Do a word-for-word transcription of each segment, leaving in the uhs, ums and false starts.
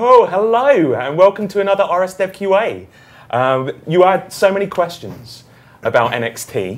Oh, hello, and welcome to another R S Dev Q A. Um, you had so many questions about N X T,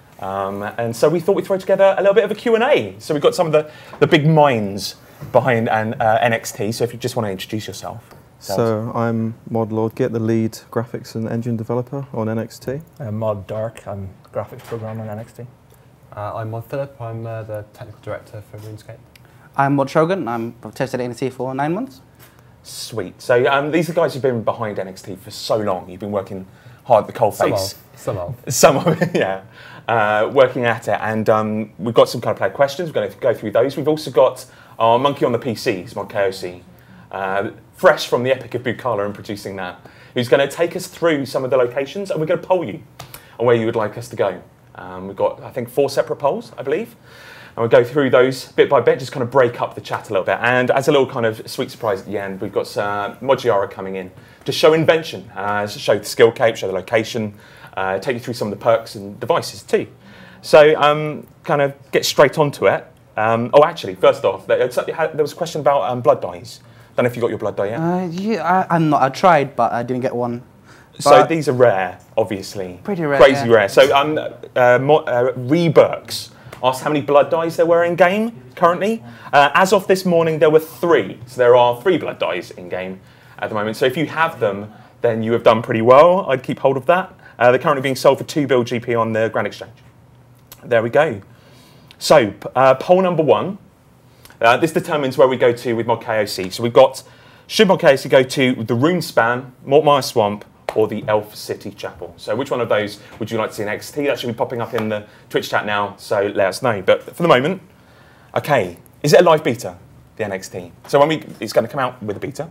um, and so we thought we'd throw together a little bit of a Q and A. So we've got some of the, the big minds behind an, uh, N X T, so if you just want to introduce yourself. So I'm Mod Lord Git, the lead graphics and engine developer on N X T. Uh, Mod Dark, I'm graphics programmer on N X T. Uh, I'm Mod Philip, I'm uh, the technical director for RuneScape. I'm Mod Shogun, I'm, I've tested N X T for nine months. Sweet. So um, these are the guys who've been behind N X T for so long. You've been working hard at the coalface. Some of. Some of it, yeah. Uh, working at it. And um, we've got some kind of player questions. We're going to go through those. We've also got our monkey on the P C, who's Mod K O C, uh, fresh from the Epic of Bukala and producing that, who's going to take us through some of the locations, and we're going to poll you on where you would like us to go. Um, we've got, I think, four separate polls, I believe. And we'll go through those bit by bit, just kind of break up the chat a little bit. And as a little kind of sweet surprise at the end, we've got uh, Mojiara coming in to show invention, uh, to show the skill cape, show the location, uh, take you through some of the perks and devices too. So um, kind of get straight onto it. Um, oh, actually, first off, there, there was a question about um, blood dyes. Don't know if you got your blood dye yet. Uh, yeah, I, I'm not. I tried, but I didn't get one. So but these are rare, obviously. Pretty rare, Crazy yeah. rare. So um, uh, Mo uh, Reburks asked how many blood dyes there were in game currently. Uh, as of this morning, there were three. So there are three blood dyes in game at the moment. So if you have them, then you have done pretty well. I'd keep hold of that. Uh, they're currently being sold for two bill G P on the Grand Exchange. There we go. So uh, poll number one. Uh, this determines where we go to with Mod K O C. So we've got, should Mod K O C go to the Runespan, Mortmire Swamp, or the Elf City Chapel? So which one of those would you like to see in N X T? That should be popping up in the Twitch chat now, so let us know. But for the moment, okay, is it a live beta, the N X T? So when we, it's going to come out with a beta.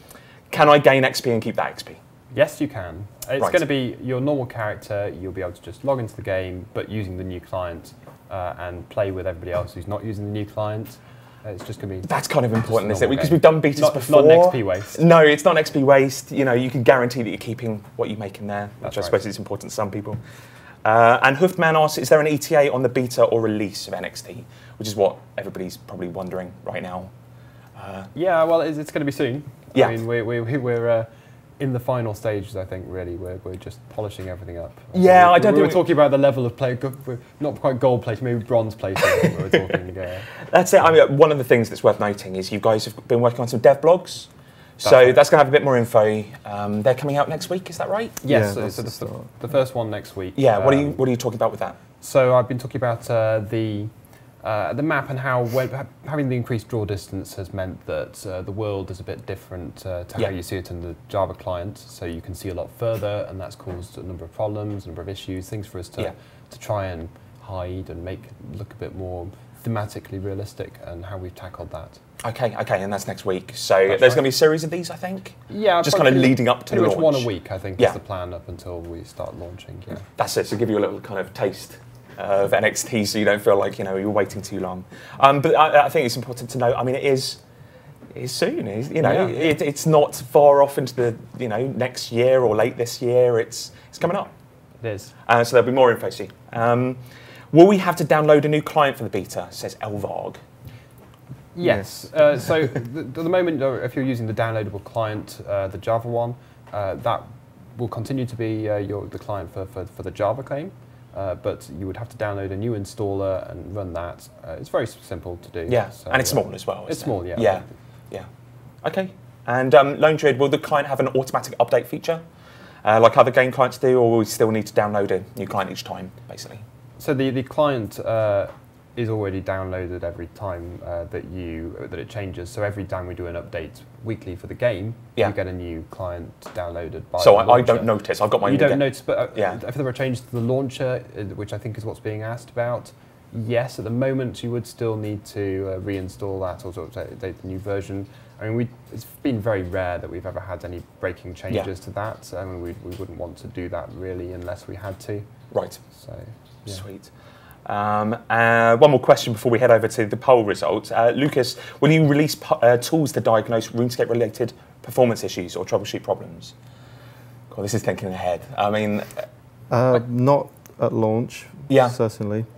Can I gain X P and keep that X P? Yes, you can. It's Right. going to be your normal character. You'll be able to just log into the game, but using the new client uh, and play with everybody else who's not using the new client. It's just going to be... That's kind of important, just isn't it? normal Because game. we've done betas Not- before. Not an X P waste. No, it's not an X P waste. You know, you can guarantee that you're keeping what you make in there, which That's I right. suppose is important to some people. Uh, and Hoofdman asks, is there an E T A on the beta or release of N X T? Which is what everybody's probably wondering right now. Uh, Yeah, well, it's, it's going to be soon. Yeah. I mean, we're, we're, we're uh, in the final stages, I think, really. We're, we're just polishing everything up. Yeah, we, I don't we think were talking about the level of play, go- we're not quite gold plate, maybe bronze plate. we were talking, uh, That's it. I mean, one of the things that's worth noting is you guys have been working on some dev blogs. So right. that's going to have a bit more info. Um, they're coming out next week, is that right? yes, Yeah, so, that's so the the, start. the first one next week. Yeah, what are you Um, what are you talking about with that? So I've been talking about uh, the uh, the map and how when, ha- having the increased draw distance has meant that uh, the world is a bit different uh, to Yeah. how you see it in the Java client. So you can see a lot further, and that's caused a number of problems, a number of issues, things for us to Yeah. to try and hide and make look a bit more thematically realistic, and how we've tackled that. Okay, okay, and that's next week. So That's there's right. going to be a series of these, I think. Yeah, Just kind of probably leading up to pretty much launch. one a week, I think, Yeah. is the plan up until we start launching. Yeah. That's it. So give you a little kind of taste of N X T, so you don't feel like you know you're waiting too long. Um, but I, I think it's important to note. I mean, it is. It is soon. It's, you know, Yeah. it, it's not far off into the you know next year or late this year. It's it's coming up. It is. Uh, so there'll be more info soon. Um, will we have to download a new client for the beta? Says Elvarg. Yes. Uh, so the, the moment, uh, if you're using the downloadable client, uh, the Java one, uh, that will continue to be uh, your the client for, for, for the Java claim, uh, but you would have to download a new installer and run that. Uh, it's very s- simple to do. Yeah, so, and it's uh, small as well. It's isn't small, it? yeah. Yeah, yeah. Okay. And um, Lone Druid, will the client have an automatic update feature, uh, like other game clients do, or will we still need to download a new client each time, basically? So the the client uh, is already downloaded every time uh, that you that it changes. So every time we do an update weekly for the game, Yeah. you get a new client downloaded by. So the I, I launcher. don't notice. I've got my. You don't notice, but uh, Yeah. if there are changes to the launcher, uh, which I think is what's being asked about, yes, at the moment you would still need to uh, reinstall that or sort of update the new version. I mean, we, it's been very rare that we've ever had any breaking changes to that. I mean, we, we wouldn't want to do that really unless we had to. Right. So, yeah. Sweet. Um, uh, one more question before we head over to the poll results. Uh, Lucas, will you release po- uh, tools to diagnose RuneScape-related performance issues or troubleshoot problems? God, this is thinking ahead. I mean, Uh, not at launch, Yeah. certainly, but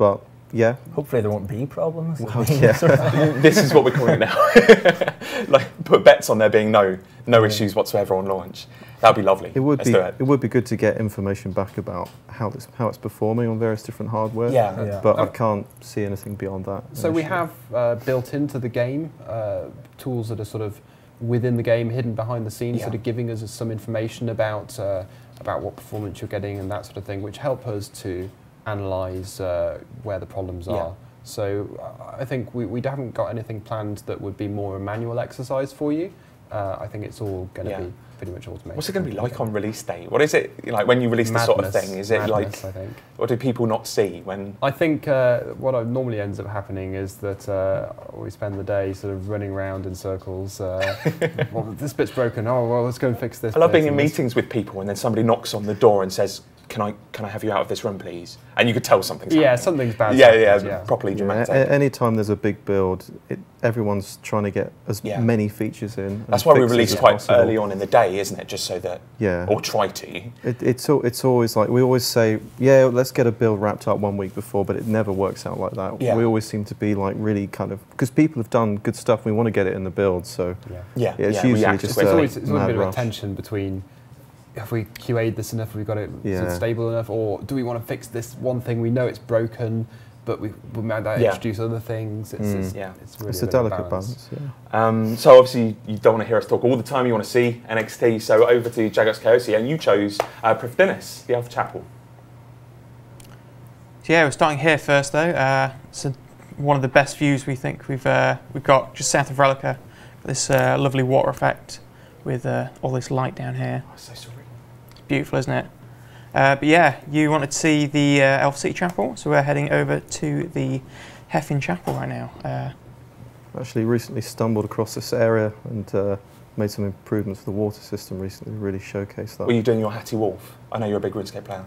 yeah. Hopefully there won't be problems. Well, yeah. This is what we're calling it now. Like, put bets on there being no no issues whatsoever on launch. That'd be lovely. It would Let's be. do it. It would be good to get information back about how this how it's performing on various different hardware. Yeah. Yeah. But I Um, can't see anything beyond that. So we initially. have uh, built into the game uh, tools that are sort of within the game, hidden behind the scenes, Yeah. sort of giving us some information about uh, about what performance you're getting and that sort of thing, which help us to analyse uh, where the problems Yeah. are. So uh, I think we, we haven't got anything planned that would be more a manual exercise for you. Uh, I think it's all going to Yeah. be pretty much automated. What's it going to be like on release day? What is it like when you release this sort of Madness. thing? Is it Madness, like, I think. what do people not see when? I think uh, what I- normally ends up happening is that uh, we spend the day sort of running around in circles. Uh, well, this bit's broken. Oh, well, let's go and fix this. I love bit being in and this- meetings with people and then somebody knocks on the door and says, "Can I can I have you out of this room, please?" And you could tell something's Yeah, happening. something's bad. Yeah, yeah, happened, yeah. properly Yeah, dramatic. a- any time there's a big build, it, everyone's trying to get as Yeah. many features in. and That's why we fixes release as quite possible. early on in the day, isn't it? Just so that, Yeah. or try to. It, it's al- it's always like we always say, yeah, let's get a build wrapped up one week before, but it never works out like that. Yeah. We always seem to be like really kind of because people have done good stuff. We want to get it in the build, so Yeah. Yeah, Yeah, it's yeah, usually react just, It's uh, always, it's always a mad bit of a rush. tension between have we Q A'd this enough, have we got it sort Yeah. of stable enough, or do we want to fix this one thing we know it's broken, but we, we might Yeah. introduce other things. It's, Mm. it's, Yeah. it's really it's a, a bit of delicate balance. Yeah. Um, so obviously you don't want to hear us talk all the time. You want to see N X T. So over to Jagox Kaosi, and you chose uh, Prifddinas, the Alpha Chapel. So yeah, we're starting here first though. Uh, it's a, one of the best views we think we've uh, we've got just south of Relica. This uh, lovely water effect with uh, all this light down here. Oh, so sorry. It's beautiful, isn't it? Uh, but yeah, you wanted to see the uh, Elf City Chapel, so we're heading over to the Heffin Chapel right now. Uh, Actually, recently stumbled across this area and uh, made some improvements to the water system recently. Really showcased that. Were you doing your Hattie Wolf? I know you're a big RuneScape player.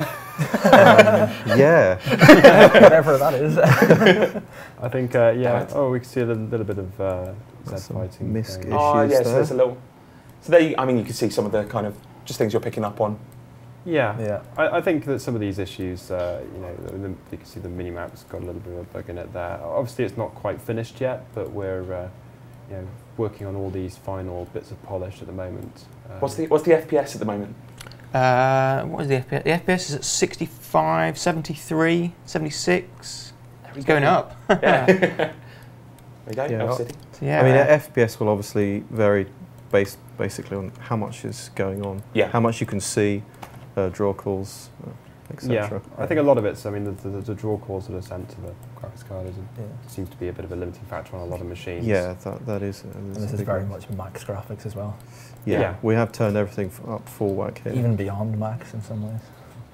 Um, yeah. Whatever that is. I think, uh, yeah, Right. oh, we can see a little, little bit of uh, Zed Some fighting. misc going issues Oh yes, there. there's a little. So there, you, I mean, you can see some of the kind of just things you're picking up on. Yeah, Yeah. I, I think that some of these issues, uh, you know, the, the, you can see the mini-map's got a little bit of a bug in it there. Obviously, it's not quite finished yet, but we're, uh, you know, working on all these final bits of polish at the moment. Um, What's the what's the F P S at the moment? uh, what is the F P S? The F P S is at sixty-five, seventy-three, seventy-six. There we It's go. going up. Yeah. There we go. Yeah, Elf well- City. So yeah, I mean, uh, F P S will obviously vary based basically on how much is going on, Yeah. how much you can see, uh, draw calls, uh, et cetera. Yeah, I think a lot of it's, I mean, the, the, the draw calls that are sent to the graphics card isn't, Yeah. seems to be a bit of a limiting factor on a lot of machines. Yeah, that that is. Uh, And is this a is big very one. much max graphics as well. Yeah, Yeah. we have turned everything f- up full whack here. Even beyond max in some ways.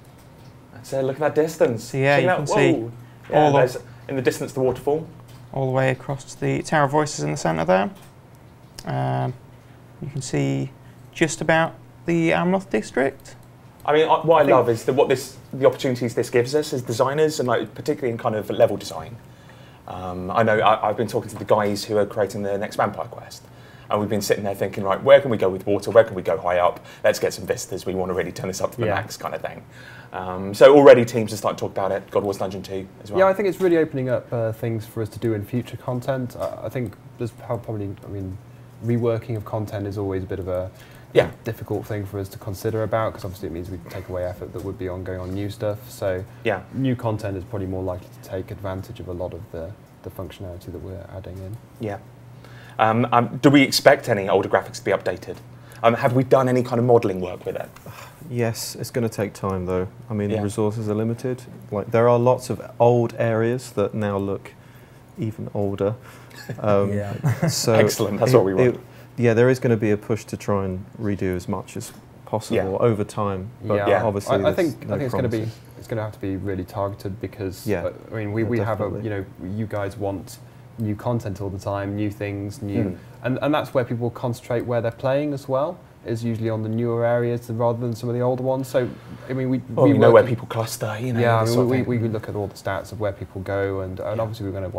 So look at that distance. So yeah, Check it you out. can see Whoa. Yeah, all there's in the distance the waterfall. all the way across to the Tower of Voices in the centre there. Um, you can see just about the Amloth district. I mean, I, what I, I think- love is that what this, the opportunities this gives us as designers, and like particularly in kind of level design. Um, I know I, I've been talking to the guys who are creating the next Vampire Quest, and we've been sitting there thinking, right, where can we go with water? Where can we go high up? Let's get some vistas. We want to really turn this up to the Yeah. max, kind of thing. Um, so already teams are starting to talk about it. God Wars Dungeon two as well. Yeah, I think it's really opening up uh, things for us to do in future content. Uh, I think there's how probably, I mean, reworking of content is always a bit of a Yeah. difficult thing for us to consider about, because obviously it means we take away effort that would be ongoing on new stuff. So yeah. new content is probably more likely to take advantage of a lot of the, the functionality that we're adding in. Yeah. Um, um, do we expect any older graphics to be updated? Um, have we done any kind of modelling work with it? Yes, it's going to take time though. I mean, Yeah. resources are limited. Like there are lots of old areas that now look even older. Um, Yeah. So Excellent, that's it- what we want. it- yeah, there is going to be a push to try and redo as much as possible Yeah. over time. But yeah, Yeah. obviously, I, I there's think no I think it's going to be promises. it's going to have to be really targeted, because Yeah. uh, I mean we, Yeah, we have a definitely. you know you guys want new content all the time, new things, new Mm. and and that's where people concentrate where they're playing as well, is usually on the newer areas rather than some of the older ones. So I mean we Well, we we know where work- people cluster, you know. yeah, I this mean, sort of we, thing. we we look at all the stats of where people go, and, and Yeah. obviously we're going to want to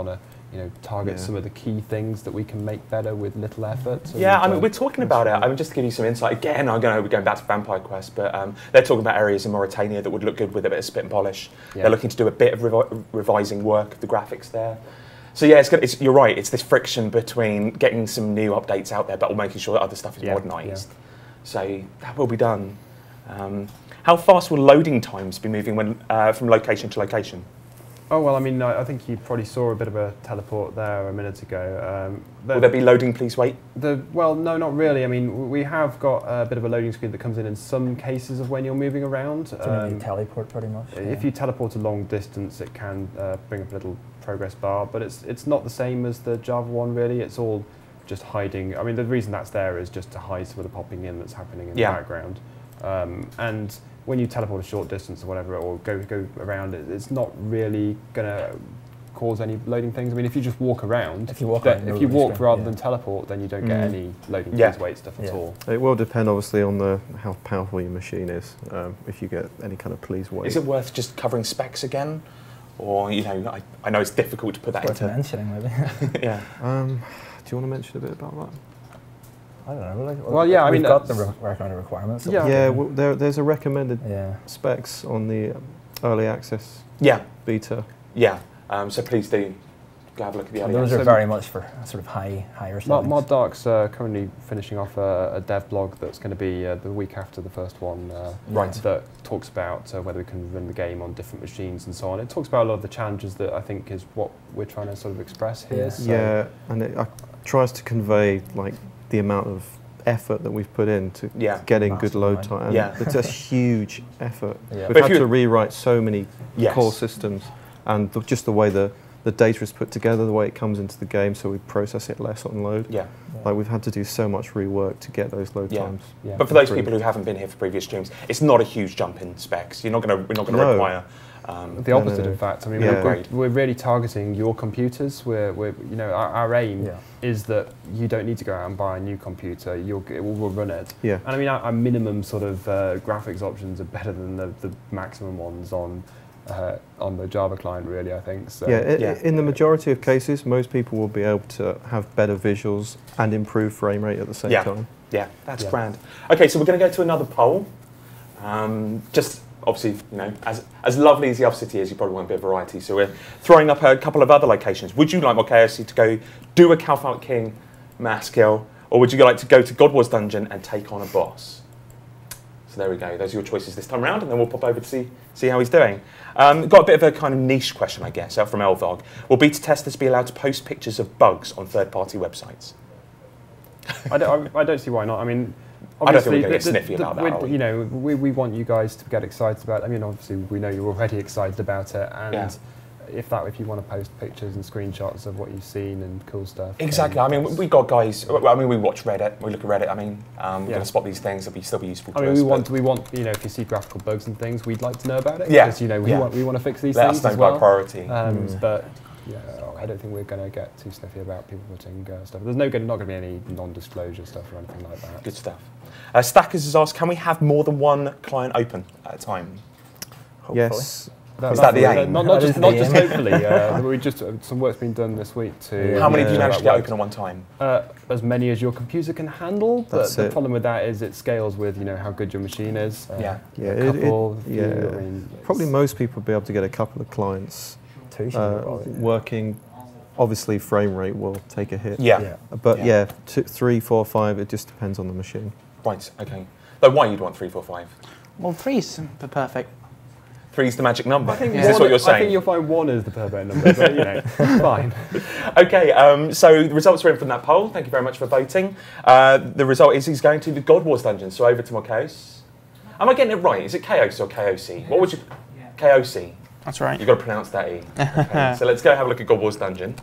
you know, target Yeah. some of the key things that we can make better with little effort. Yeah, and, I mean, uh, we're talking about it. I mean, just to give you some insight, again, I'm going to be going back to Vampire Quest, but um, they're talking about areas in Mauritania that would look good with a bit of spit and polish. Yeah. They're looking to do a bit of revi- revising work of the graphics there. So yeah, it's, good. It's you're right. It's this friction between getting some new updates out there, but making sure that other stuff is Yeah, modernised. So that will be done. Um, how fast will loading times be moving when uh, from location to location? Oh, well, I mean, I, I think you probably saw a bit of a teleport there a minute ago. Um, the, Will there be loading, please wait? the, well, no, not really. I mean, w- we have got a bit of a loading screen that comes in in some cases of when you're moving around. So you Um, teleport pretty much. If yeah. you teleport a long distance, it can uh, bring up a little progress bar, but it's it's not the same as the Java one, really. It's all just hiding. I mean, the reason that's there is just to hide some of the popping in that's happening in Yeah. the background. Um, and when you teleport a short distance or whatever, or go go around, it, it's not really going to cause any loading things. I mean, if you just walk around, If you walk then- around, if no you loading walk screen, rather yeah. than teleport, then you don't get Mm. any loading Yeah. please wait stuff at Yeah. all. It will depend, obviously, on the how powerful your machine is. Um, if you get any kind of please wait. Is it worth just covering specs again? Or, you know, I, I know it's difficult to put that Worth into... mentioning, maybe. yeah. Um, do you want to mention a bit about that? I don't know. Like, Well, yeah, I we've mean, got the that's- re- recommended requirements. that Yeah. we've Yeah, given. well, there, there's a recommended yeah. specs on the um, early access Yeah, beta. yeah. Um, so please do go have a look at the So early those access. are very much for sort of high, higher Mod, settings. Mod Dark's uh, currently finishing off a, a dev blog that's going to be uh, the week after the first one, uh, Right. that talks about uh, whether we can run the game on different machines and so on. It talks about a lot of the challenges that I think is what we're trying to sort of express here. Yeah. So Yeah, and it uh, tries to convey like the amount of effort that we've put into Yeah. getting Massive good load amount. time. And Yeah. It's a huge effort. Yeah. We've But if had you- to rewrite so many Yes. core systems, and th- just the way the, the data is put together, the way it comes into the game, so we process it less on load. Yeah. Like we've had to do so much rework to get those load Yeah. times. Yeah. But for those improved. people who haven't been here for previous streams, it's not a huge jump in specs. You're not going to. We're not going to No. require. Um, The No, no, opposite, no. in fact. I mean, Yeah. we're, we're really targeting your computers. We're, we're you know, our, our aim Yeah. is that you don't need to go out and buy a new computer. You'll, g- we'll, we'll run it. Yeah. And I mean, our, our minimum sort of uh, graphics options are better than the, the maximum ones on uh, on the Java client, really, I think. So, Yeah, i- Yeah. in the majority of cases, most people will be able to have better visuals and improve frame rate at the same Yeah. time. yeah, that's Yeah. grand. Okay, so we're going to go to another poll. Um, just obviously, you know, as as lovely as the other city is, you probably want a bit of variety. So we're throwing up a couple of other locations. Would you like more K O C to go do a Calfight King mass kill, or would you like to go to God Wars Dungeon and take on a boss? So there we go. Those are your choices this time around, and then we'll pop over to see see how he's doing. Um, got a bit of a kind of niche question, I guess, out from Elvog. Will beta testers be allowed to post pictures of bugs on third-party websites? I don't, I, I don't see why not. I mean, I don't think we're obviously, gonna get the- the- sniffy the- about that, we'd- are we? You know, we, we want you guys to get excited about it. I mean, obviously, we know you're already excited about it, and Yeah. if that, if you want to post pictures and screenshots of what you've seen and cool stuff. then Exactly. I mean, that's- we got guys. well, I mean, we watch Reddit. We look at Reddit. I mean, um, we're Yeah. going to spot these things. It'll be still be useful. I to mean, us, we but- want, we want, you know, if you see graphical bugs and things, we'd like to know about it. Yeah, Because, you know, we yeah. want, we want to fix these Let things us know as by well. priority. Um, Mm. But yeah, I don't think we're going to get too sniffy about people putting uh, stuff. There's no, gonna- not going to be any non-disclosure stuff or anything like that. Good stuff. Uh, Stackers has asked, can we have more than one client open at a time? Hopefully. Yes. Is that the uh, aim? Not, not That just, is not the just aim. hopefully. Uh, we just uh, some work's been done this week to. How many do you Yeah. manage to that get works. open at one time? Uh, as many as your computer can handle. But That's the it. problem with that is it scales with you know how good your machine is. Uh, Yeah. Yeah, a it- it- couple, a few, yeah. I mean, Probably it's- most people will be able to get a couple of clients Two should uh, be probably. working. Obviously, frame rate will take a hit. Yeah. Yeah. But Yeah. yeah, two, three, four, five. It just depends on the machine. Right, okay. Though why you'd want three, four, five? Well, three's the perfect. Three's the magic number. I think Is this one- what you're I think saying? you'll find one is the perfect number, but you know, fine. Okay, um, so the results are in from that poll. Thank you very much for voting. Uh, the result is he's going to the God Wars Dungeon, so over to Marcos. Am I getting it right? Is it Chaos or K O C? What would you... K O C. That's right. You've got to pronounce that E. Okay, so let's go have a look at God Wars Dungeon.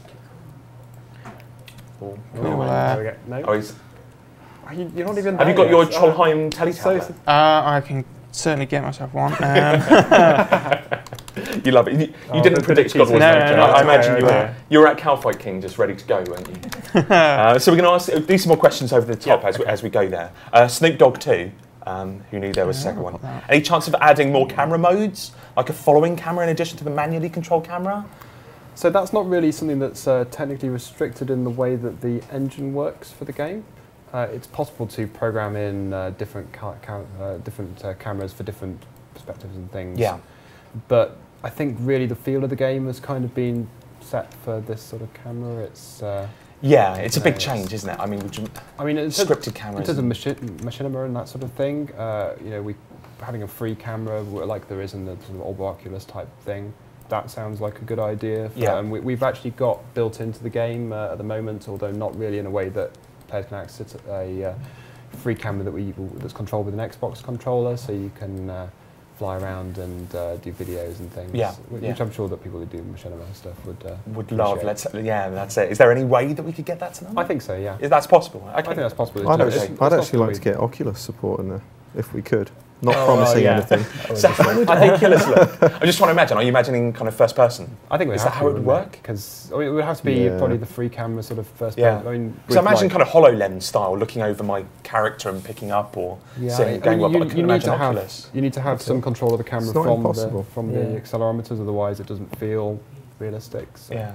Oh, Cool, uh, There we go. No, oh, he's, Are you, you're not even. have you there got your yet. Oh, Trollheim telly so- tablet? Uh, I can certainly get myself one. Um, You love it. You, you Oh, didn't the- predict the God Wars No, no, Dungeon. no, I, I it's imagine okay, you, were, okay. you were at Calfight King just ready to go, weren't you? uh, so we're going to ask do some more questions over the top Yeah, as, we, as we go there. Uh, Snoop Dogg two, um, who knew there was a Yeah, second I'll one. put that. Any chance of adding more camera modes, like a following camera in addition to the manually controlled camera? So that's not really something that's uh, technically restricted in the way that the engine works for the game. Uh, it's possible to program in uh, different ca ca uh, different uh, cameras for different perspectives and things. Yeah. But I think really the feel of the game has kind of been set for this sort of camera. It's uh, Yeah, it's a big Yes. change, isn't it? I mean, would you, I mean, it's scripted in cameras. terms of and- machi machinima and that sort of thing. Uh, you know, we having a free camera w- like there is in the sort of Orb Oculus type thing. That sounds like a good idea. For, Yeah. And we, we've actually got built into the game uh, at the moment, although not really in a way that players can access a uh, free camera that we that's controlled with an Xbox controller, so you can uh, fly around and uh, do videos and things. Yeah, Which, yeah. which I'm sure that people who do machinima stuff would uh, would love. appreciate. Let's. Yeah, that's it. Is there any way that we could get that to them? I think so. Yeah. Is that's possible? Okay. I think that's possible. I'd, It's- actually, it's I'd not actually like something to we- get Oculus support in there, if we could. Not Oh, promising yeah. anything. So how would Oculus look? I'm just trying to imagine. Are you imagining kind of first person? I think we Is have that to, how it would wouldn't work? Because I mean, it would have to be Yeah. probably the free camera sort of first. Yeah. person. I mean, So with, imagine like- kind of HoloLens style, looking over my character and picking up or Yeah, seeing I a game. mean, but I you, couldn't you need imagine to have Oculus. you need to have some control of the camera It's not from the impossible. from Yeah. the accelerometers, otherwise it doesn't feel realistic. So. Yeah.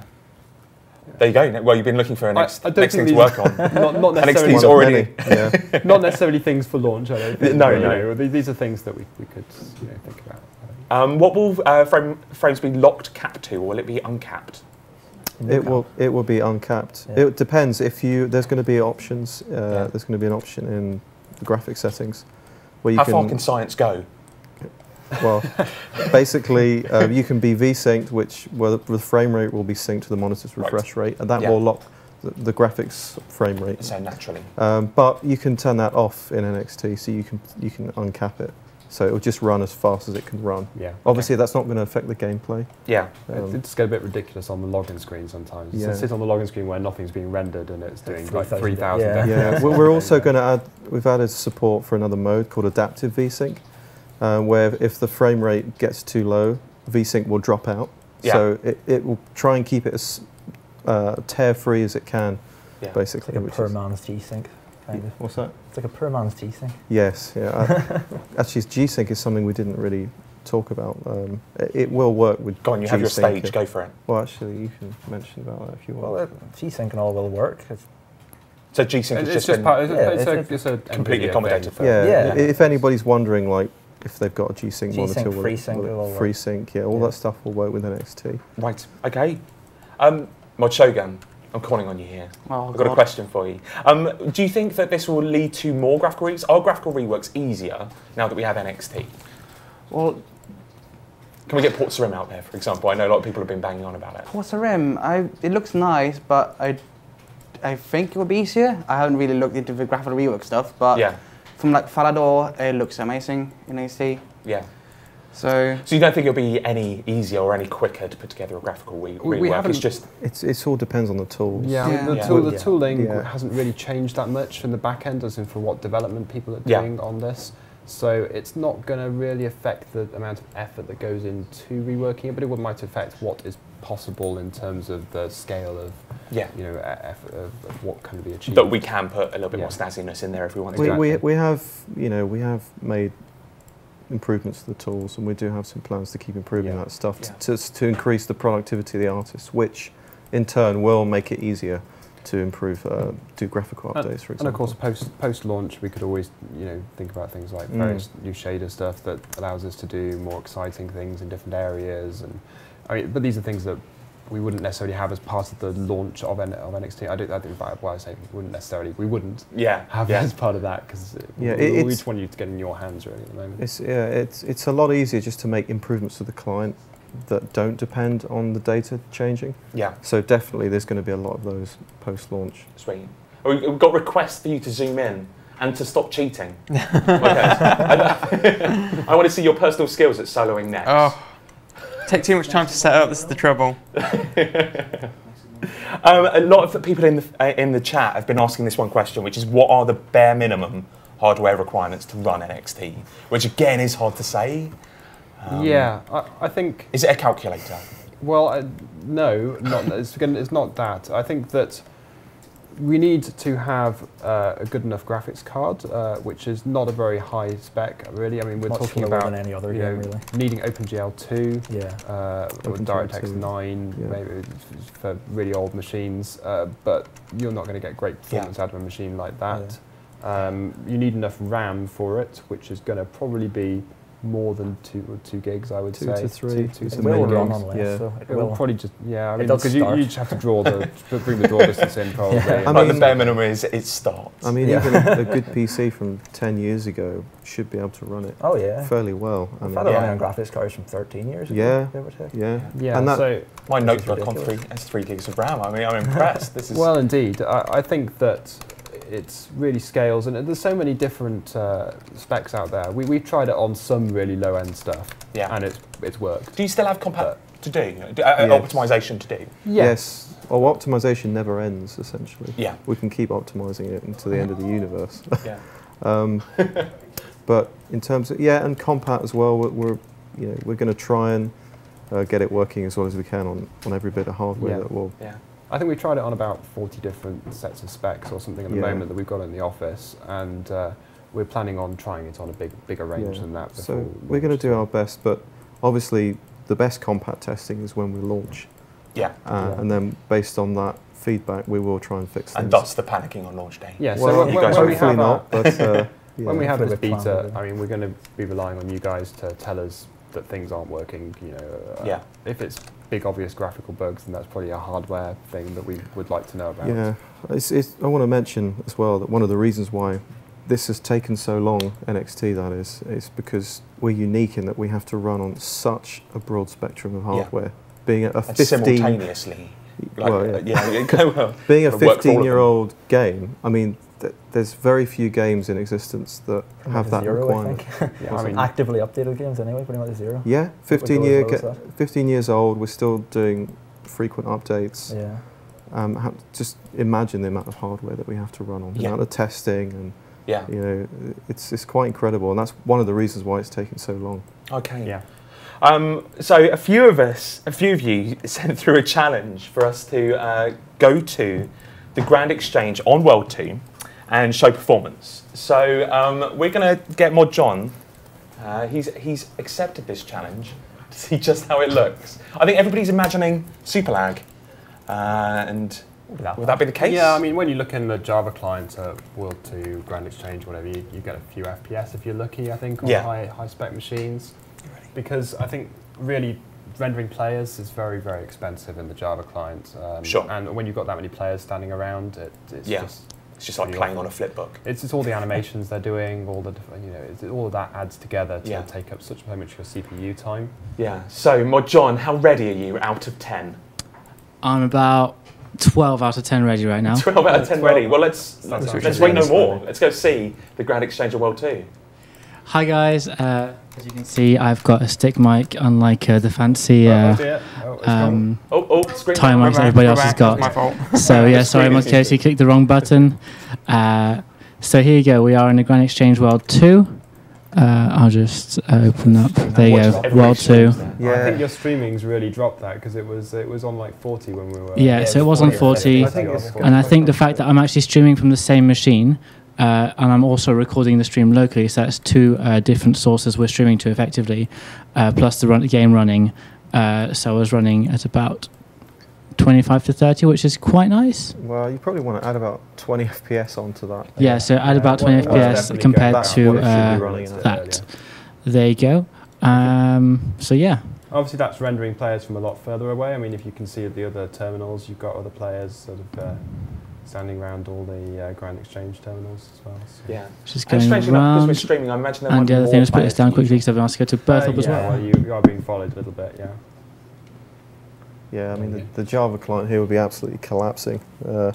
There you go. Well, you've been looking for a I- next, I don't next thing think to these- work on. not, not N X necessarily T's One of already- many, yeah. not necessarily things for launch. I don't think. No, but, you no. know, th- these are things that we, we could you know, think about. Um, what will uh, frame, frames be locked capped to, or will it be uncapped? It will. It will be uncapped. Yeah. It depends. If you there's going to be options. Uh, Yeah. There's going to be an option in the graphic settings where you How can. far can science go? Well, basically, uh, you can be V-synced, which where the, the frame rate will be synced to the monitor's Right. refresh rate, and that Yeah. will lock the, the graphics frame rate. So naturally. Um, but you can turn that off in N X T, so you can you can uncap it, so it will just run as fast as it can run. Yeah. Obviously, that's not going to affect the gameplay. Yeah. It Um, it's get a bit ridiculous on the login screen sometimes. Yeah. It sits on the login screen where nothing's being rendered and it's doing like three thousand three thousand. yeah. Yeah, we're, we're also going to add. We've added support for another mode called adaptive V-sync, uh, where if the frame rate gets too low, V-sync will drop out. Yeah. So it, it will try and keep it as uh, tear-free as it can, Yeah. It's basically. like a which per is- man's G-Sync, kind of. What's that? It's like a per man's G-Sync. Yes, yeah. I- actually, G-sync is something we didn't really talk about. Um, it, it will work with Go on, you have your G-sync. stage. Go for it. Well, actually, you can mention about that if you want. Well, uh, G-Sync and all will work. It's, So G-Sync It's, has it's just just been part. It's, Yeah, it's, it's- a, it's a completely NVIDIA accommodated thing. for. yeah, Yeah. i- if anybody's wondering, like, if they've got a G-sync G-sync, monitor, will it- FreeSync, will it- it'll all work. FreeSync, yeah, all Yeah. that stuff will work with N X T. Right. Okay. Um, Mod Shogun, I'm calling on you here. Oh, I've got a God. question for you. Um, do you think that this will lead to more graphical reworks? Are graphical reworks easier now that we have N X T? Well, Can we get Ports of Rim out there, for example? I know a lot of people have been banging on about it. Ports of Rim, I, it looks nice, but I, I think it would be easier. I haven't really looked into the graphical rework stuff, but Yeah. from like Falador, it looks amazing in N X T. Yeah. So So you don't think it'll be any easier or any quicker to put together a graphical re- We- we rework? haven't- It's just It's it's all depends on the tools. Yeah, I mean, Yeah. the, Yeah. tool, the Yeah. tooling Yeah. hasn't really changed that much in the back end, as in for what development people are Yeah. doing on this. So it's not going to really affect the amount of effort that goes into reworking it, but it would might affect what is possible in terms of the scale of yeah. you know e- effort of, of what can be achieved. That we can put a little bit Yeah. more snazziness in there if we want We, to. we, Exactly. we have, you know, we have made improvements to the tools, and we do have some plans to keep improving Yeah. that stuff Yeah. to, to, to increase the productivity of the artists, which in turn will make it easier to improve, uh, do graphical And- updates, for example. And of course, post post launch, we could always you know think about things like Mm. various new shader stuff that allows us to do more exciting things in different areas. And I mean, but these are things that we wouldn't necessarily have as part of the launch of, N- of N X T. I, don't, I think well, I say we wouldn't necessarily we wouldn't Yeah. have yeah. it as part of that because Yeah, we, it- we it's- just want you to get in your hands really at the moment. It's, yeah, it's, it's a lot easier just to make improvements to the client that don't depend on the data changing. Yeah. So definitely there's going to be a lot of those post-launch. Sweet. We- We've got requests for you to zoom in and to stop cheating. Okay. I, I want to see your personal skills at soloing next. Oh, take too much time to set up. This is the trouble. Um, a lot of the people in the, uh, in the chat have been asking this one question, which is what are the bare minimum hardware requirements to run N X T? Which again is hard to say. Um, yeah, I, I think. Is it a calculator? Well, uh, no, not, it's, again, it's not that. I think that we need to have uh, a good enough graphics card, uh, which is not a very high spec, really. I mean, we're Much talking lower about than any other you game, know, really. needing OpenGL two, Yeah. uh, or OpenGL DirectX two, nine, yeah. maybe for really old machines, uh, but you're not going to get great performance Yeah. out of a machine like that. Um, you need enough RAM for it, which is going to probably be more than two or two gigs, I would Two say. to three. Two, two It to It three will gigs. run on less, yeah. so it It will will. probably just yeah. I It mean, does because you, start. you just have to draw the bring the draw distance in probably. Yeah. I But mean- the bare minimum is it starts. I mean, Yeah. even a, a good P C from ten years ago should be able to run it Oh yeah. fairly well. I I've mean, had it Yeah. running on graphics cards from thirteen years ago. Yeah. Give or take. yeah. Yeah, And that- so My Which is notebook on three ridiculous. has three gigs of RAM. I mean, I'm impressed. This is well, indeed, I, I think that it's really scales, and there's so many different uh, specs out there. We we've tried it on some really low end stuff, yeah. and it's it's worked. Do you still have compat to do? Do- uh, Yes. Optimization to do? Yes. Well, optimization never ends, essentially. Yeah. We can keep optimizing it until the end of the universe. Yeah. um, but in terms of, yeah, and compat as well, we're, we're you know, we're going to try and uh, get it working as well as we can on, on every bit of hardware Yeah. that will. Yeah. I think we tried it on about forty different sets of specs or something at the Yeah. moment that we've got in the office, and uh, we're planning on trying it on a big bigger range Yeah. than that. So before we're going to launch. do our best, but obviously the best compat testing is when we launch. Yeah. Uh, Yeah. And then based on that feedback, we will try and fix things. And thus the panicking on launch day. Yeah. So Well, when, you guys when we hopefully have our- not, but uh, yeah. When we have this Hopefully we plan beta, with it. I mean, we're going to be relying on you guys to tell us that things aren't working. You know, uh, Yeah. if it's big obvious graphical bugs, then that's probably a hardware thing that we would like to know about. Yeah, it's, it's, I want to mention as well that one of the reasons why this has taken so long, N X T that is, is because we're unique in that we have to run on such a broad spectrum of Yeah. hardware. Being a, a And fifteen, simultaneously. Like, well, uh, yeah. yeah, go well. being a Gotta work for all of them. fifteen-year-old game, I mean, th- there's very few games in existence that have that zero, requirement. I think. Yeah, I mean, Actively updated games anyway, pretty much zero. Yeah, fifteen go as year, low as ga- that. fifteen years old. We're still doing frequent updates. Yeah. Um, ha- just imagine the amount of hardware that we have to run on, the Yeah. amount of testing, and Yeah. you know, it's it's quite incredible, and that's one of the reasons why it's taken so long. Okay. yeah. Um, so a few of us, a few of you sent through a challenge for us to uh, go to the Grand Exchange on World two and show performance. So um, we're going to get Mod John. Uh, he's he's accepted this challenge to see just how it looks. I think everybody's imagining super lag, uh, and would that be the case? Yeah, I mean, when you look in the Java client at World two, Grand Exchange, whatever, you, you get a few F P S if you're lucky, I think, on Yeah. high, high spec machines. Because I think really rendering players is very, very expensive in the Java client. Um, Sure. And when you've got that many players standing around, it, it's Yeah. just It's just like pretty playing awful. on a flip book. It's, it's all the animations they're doing, all the diff- you know, it's, all of that adds together to Yeah. take up such so much of your C P U time. Yeah. So Mod John, how ready are you out of ten? I'm about twelve out of ten ready right now. twelve out of ten twelve. ready. Well, let's That's let's, actually wait no really more. slow. Let's go see the Grand Exchange of World two. Hi guys, uh, as you can see I've got a stick mic unlike uh, the fancy Oh, uh, dear. Oh, it's gone. um, Oh, oh, screen time time. marks everybody else has got. My fault. So yeah, The sorry screen is Monkey, usually- clicked the wrong button. Uh, so here you go, we are in the Grand Exchange World two. Uh, I'll just uh, open up, there you Watch go, everybody World two. streams there. I think your streaming's really dropped that because it was it was on like forty when we were. Yeah, Yeah, so it it's was on forty. forty. I think it's good. And I think the fact that I'm actually streaming from the same machine, uh, and I'm also recording the stream locally, so that's two uh, different sources we're streaming to effectively, uh, plus the run game running. Uh, so I was running at about twenty-five to thirty, which is quite nice. Well, you probably want to add about twenty F P S onto that. Yeah, so add Yeah, about well, twenty well, F P S definitely compared go That's to what it should be uh, running at. that. There you go. Um, so yeah, Obviously, that's rendering players from a lot further away. I mean, if you can see at the other terminals, you've got other players sort of uh, standing around all the uh, Grand Exchange terminals as well. So. Yeah. just And going strangely enough, because we're around. streaming, I imagine there And might the be other more thing, let's put this players down than quickly usual. because I've been asked to go to Berth Uh, up as yeah, well. well, you, you are being followed a little bit, yeah. Yeah, I mean, the, the Java client here will be absolutely collapsing. Uh,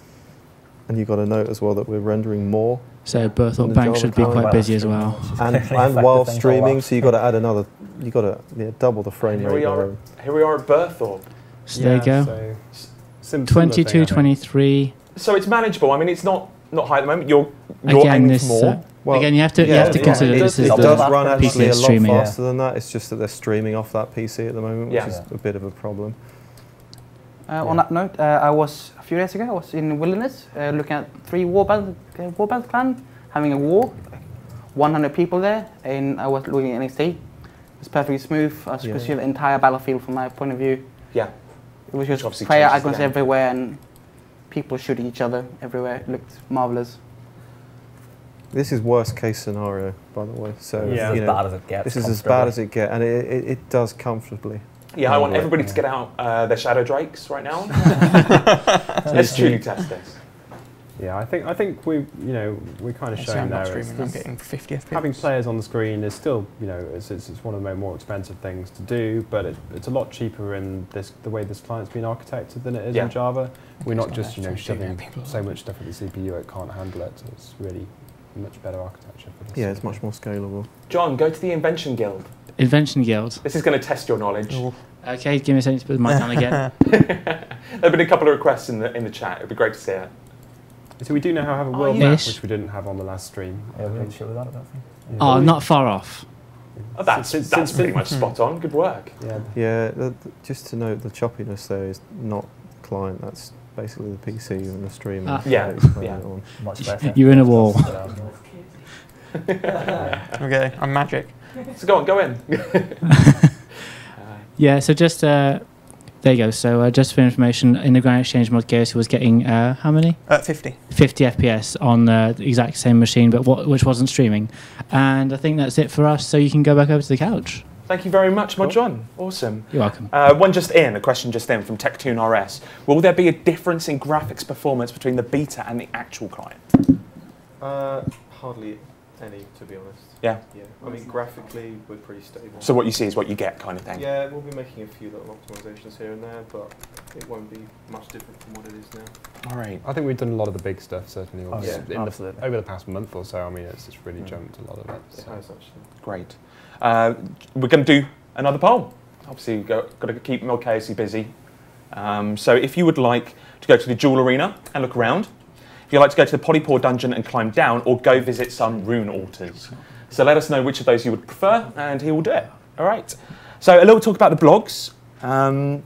and you've got to note as well that we're rendering more So Berthorpe And the Bank Java should be client quite Well, busy as streaming, well. which is and, affecting and while things a streaming, lot. so you've got to add another, you've got to yeah, double the frame Here rate. we are. there. Here we are at Berthorpe. So there you go. So sim- similar thing, I twenty-two, think. twenty-three. So it's manageable. I mean, it's not not high at the moment. You're you're Again, aiming this. for more. Uh, Well, again, you have to you yeah, have to yeah, consider it this does, is it the does run P C actually a S lot streaming. faster than that. It's just that they're streaming off that P C at the moment, which Yeah. is a bit of a problem. Uh, on that note, uh, I was a few days ago. I was in the wilderness, uh, looking at three Warband, uh, Warband clan having a war. one hundred people there, and I was looking at N X T. It was perfectly smooth. I could Yeah. see the entire battlefield from my point of view. Yeah. It was just obviously player changes the icons game. everywhere and people shooting each other everywhere. It looked marvelous. This is worst case scenario, by the way. So This Yeah. is you as know, bad as it gets. this is as comfortably. bad as it gets, and it, it, it does comfortably. Yeah, I want Right. everybody to get out uh, their Shadow Drakes right now. Let's truly test this. Yeah, I think I think we you know we're kind of So showing I'm not there. it's- streaming. I'm it's- getting fifty F P S. Having players on the screen is still, you know, it's, it's, it's one of the more expensive things to do, but it, it's a lot cheaper in this the way this client's been architected than it is Yeah. in Java. We're not It's just, you know, not shoving people so much stuff at the C P U it can't handle it. So it's really much better architecture for this. Yeah, sort it's of much thing. more scalable. John, go to the Invention Guild. Invention Guild. This is going to test your knowledge. Oh, Okay, give me a second to put the mic down again. There have been a couple of requests in the in the chat. It'd be great to see it. So we do now have a Oh, world yes. map, which we didn't have on the last stream. Yeah, I we think. didn't show that, I don't think. Yeah. Oh, not far off. Oh, that's Since- that's since- pretty much spot on. Good work. Yeah. Yeah, the, the, just to note, the choppiness there is not the client. That's basically the P C and the stream. Ah. Yeah, yeah. yeah. On. Much better. You're in a wall. okay, I'm magic. So go on, go in. Yeah, so just, uh, there you go. So uh, just for information, in the Grand Exchange mod, Gears was getting, uh, how many? Uh, fifty. fifty F P S on uh, the exact same machine, but what, which wasn't streaming. And I think that's it for us, so you can go back over to the couch. Thank you very much, my Cool. John. Awesome. You're welcome. Uh, one just in, a question just in from TechTune R S. Will there be a difference in graphics performance between the beta and the actual client? Uh, hardly any, to be honest. Yeah. Yeah. I mean, graphically, we're pretty stable. So what you see is what you get, kind of thing. Yeah, we'll be making a few little optimizations here and there, but it won't be much different from what it is now. All right. I think we've done a lot of the big stuff, certainly. Oh, over- yeah, in the- absolutely. over the past month or so, I mean, it's, it's really Mm. jumped a lot of it. It so. has actually. Great. Uh, we're going to do another poll. Obviously, we've got, got to keep Mel Casey busy. Um, so if you would like to go to the Jewel Arena and look around, if you'd like to go to the Polypore Dungeon and climb down, or go visit some rune altars. So let us know which of those you would prefer, and he will do it. All right. So a little talk about the blogs. Um,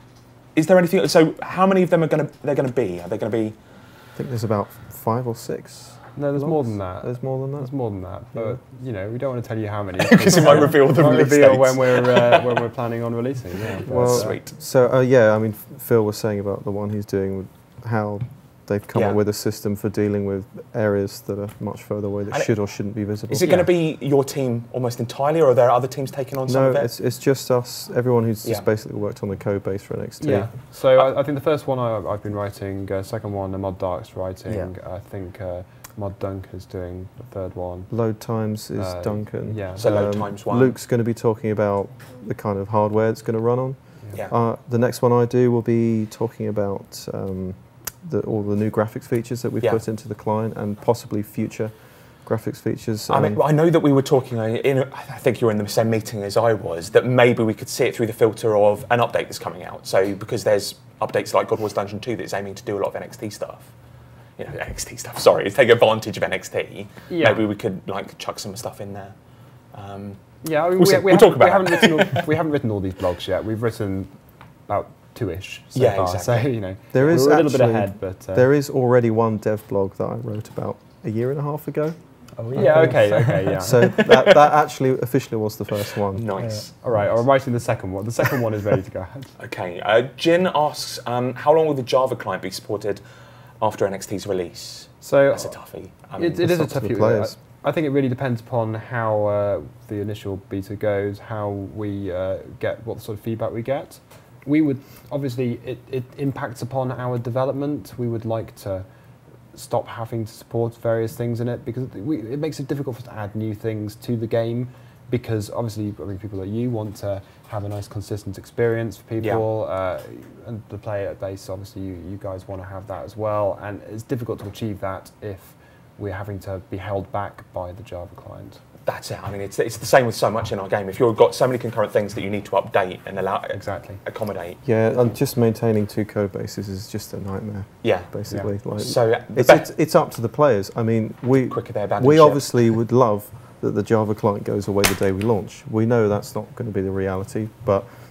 is there anything? So how many of them are going to? They're going to be? Are they going to be? I think there's about five or six. No, there's more than that. There's more than There's that. more than that, but you know, we don't want to tell you how many Because it might reveal the might release reveal dates. when we're uh, when we're planning on releasing. Yeah, but, Well, uh, Sweet. So uh, yeah, I mean, Phil was saying about the one he's doing, with how they've come Yeah. up with a system for dealing with areas that are much further away that And it- should or shouldn't be visible. Is it going to be your team almost entirely, or are there other teams taking on some No, of it? it's, it's just us, everyone who's Yeah. just basically worked on the code base for N X T. yeah. So I, I think the first one I, I've been writing, uh, second one, uh, Mod Dark's writing. Yeah. I think uh, Mod Dunk is doing the third one. Load times is Uh, Duncan. Yeah. So load times one. Luke's going to be talking about the kind of hardware it's going to run on. Yeah. Uh, the next one I do will be talking about um, the, all the new graphics features that we've Yeah. put into the client and possibly future graphics features. I mean, um, I know that we were talking. uh, In, a- I think you were in the same meeting as I was. That maybe we could see it through the filter of an update that's coming out. So because there's updates like God Wars Dungeon two that's aiming to do a lot of N X T stuff. You know, N X T stuff. Sorry, it's take advantage of N X T. Yeah. Maybe we could like chuck some stuff in there. Um, Yeah, I mean, We'll see. we, we, We'll haven't, talk about we, haven't it. written all, we haven't written all these blogs yet. We've written about two-ish so Yeah, far. exactly. So, you know, there we're is a little bit actually- ahead, but... Uh, There is already one dev blog that I wrote about a year and a half ago. Oh, yeah, okay, okay, yeah. So that, that actually officially was the first one. nice. All right, I'm writing the second one. The second one is ready to go ahead. Okay. Uh, Jin asks, um, how long will the Java client be supported after N X T's release? So That's a toughie. I mean, it, it is a It's up to tough the players. I think it really depends upon how uh, the initial beta goes, how we uh, get, what sort of feedback we get. We would, obviously, it, it impacts upon our development. We would like to stop having to support various things in it because we, it makes it difficult for us to add new things to the game because obviously, I mean, people like you want to have a nice consistent experience for people uh, and the player base, obviously, you, you guys want to have that as well. And it's difficult to achieve that if we're having to be held back by the Java client. That's it. I mean, it's, it's the same with so much in our game. If you've got so many concurrent things that you need to update and allow Exactly. accommodate, Yeah, and just maintaining two code bases is just a nightmare, yeah. basically. Like, So uh, the it's, be- it's, it's up to the players. I mean, we quicker they abandon we ship. obviously would love that the Java client goes away the day we launch. We know that's not going to be the reality, but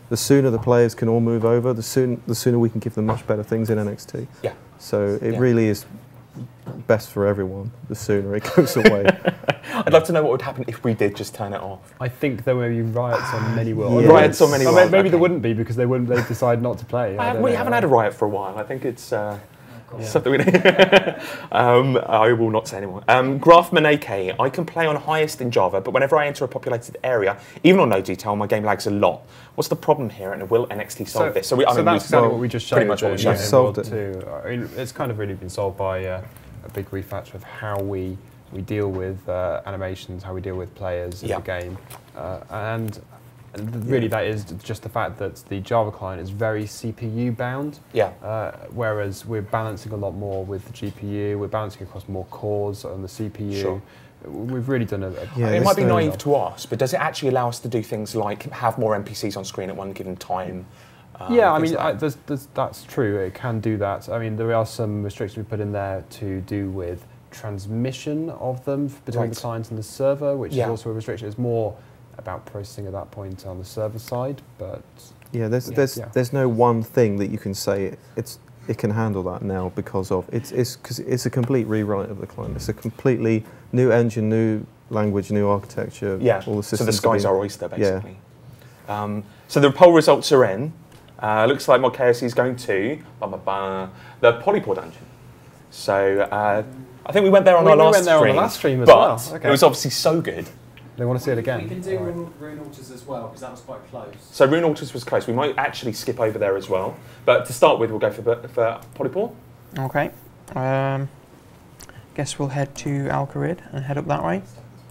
the sooner the players can all move over, the soon the sooner we can give them much better things in N X T. Yeah. So it Yeah. really is best for everyone. The sooner it goes away. I'd love to know what would happen if we did just turn it off. I think there may be riots on many worlds. Yeah. Riots on many Or worlds, maybe okay. there wouldn't be because they wouldn't. They decide not to play. I I have, don't we know. haven't had a riot for a while. I think it's uh, Yeah. something we um, I will not say anymore. Um, Grafman A K, I can play on highest in Java, but whenever I enter a populated area, even on no detail, my game lags a lot. What's the problem here, and will N X T solve So, this? So, we, I so mean, that's we- exactly well, what we just showed. pretty much what we in- showed. in Solved World it. two. I mean, it's kind of really been solved by uh, a big refactor of how we we deal with uh, animations, how we deal with players in Yeah. the game, uh, and and th- really that is just the fact that the Java client is very C P U bound. yeah. Uh, whereas we're balancing a lot more with the G P U, we're balancing across more cores on the C P U. Sure. We've really done a, a Yeah, it there's might be no- naive to ask, but does it actually allow us to do things like have more N P Cs on screen at one given time? Um, yeah, I things mean, like I, that? there's, there's, that's true. It can do that. I mean, there are some restrictions we put in there to do with transmission of them f- between Right. the client and the server, which Yeah. is also a restriction. It's more about processing at that point on the server side, but Yeah, there's Yeah. there's Yeah. there's no one thing that you can say it's it can handle that now because of it's it's because it's a complete rewrite of the client. It's a completely new engine, new language, new architecture. Yeah, all the so systems. the sky's have been- our oyster, basically. Um, so the poll results are in. Uh, looks like Mod K S C is going to ba, ba, ba, the Polypore dungeon. So uh, I think we went there on We- our we last went there on the stream. last stream as but well. Okay. it was obviously so good. they want to see it again. We can do Alright. Rune, Rune Altars as well, because that was quite close. So Rune Altars was close. We might actually skip over there as well. But to start with, we'll go for, for Polypore. Okay. Um, guess we'll head to Alcarid and head up that way.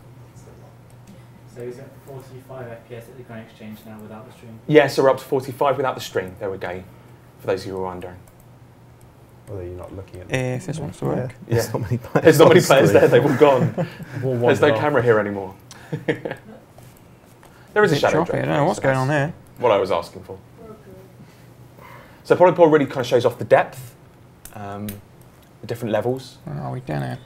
So he's at forty-five F P S at the Grand Exchange now without the stream. Yeah, so we're up to forty-five without the stream. There we go. For those of you who are wondering. Although you're not looking at If this wants to Yeah, work. there's Yeah. not many players. There's not many on players screen. there. They've all gone. We'll There's no wander off. camera here anymore. There is a Bit shadow choppy, drop. I don't know what's so going on that's there. What I was asking for. So Polypore really kind of shows off the depth, um, the different levels. Where are we down here?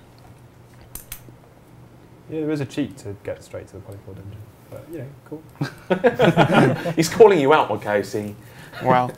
Yeah, there is a cheat to get straight to the Polypore dungeon. But, you know, cool. He's calling you out, on K O C. Well.